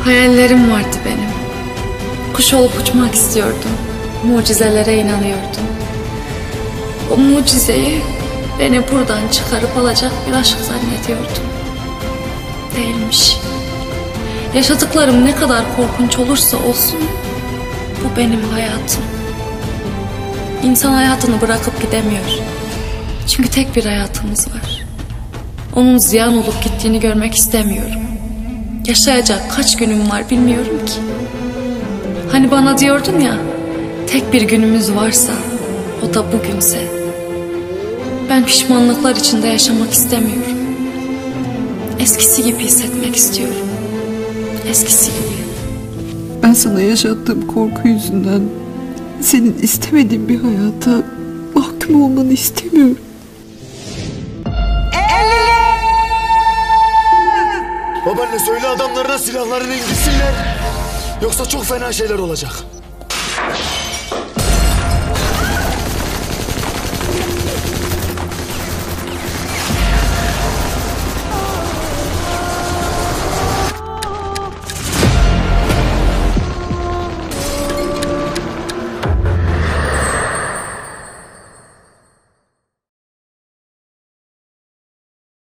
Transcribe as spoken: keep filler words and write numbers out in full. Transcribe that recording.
Hayallerim vardı benim. Kuş olup uçmak istiyordum. Mucizelere inanıyordum. O mucizeyi beni buradan çıkarıp alacak bir aşk zannediyordum. Değilmiş. Yaşadıklarım ne kadar korkunç olursa olsun bu benim hayatım. İnsan hayatını bırakıp gidemiyor. Çünkü tek bir hayatımız var. Onun ziyan olup gittiğini görmek istemiyorum. Yaşayacak kaç günüm var bilmiyorum ki. Hani bana diyordun ya, tek bir günümüz varsa o da bugünse. Ben pişmanlıklar içinde yaşamak istemiyorum. Eskisi gibi hissetmek istiyorum. Eskisi gibi. Ben sana yaşattığım korku yüzünden senin istemediğin bir hayata mahkum olmanı istemiyorum. Babaanne söyle adamlarına silahlarını indirsinler. Yoksa çok fena şeyler olacak.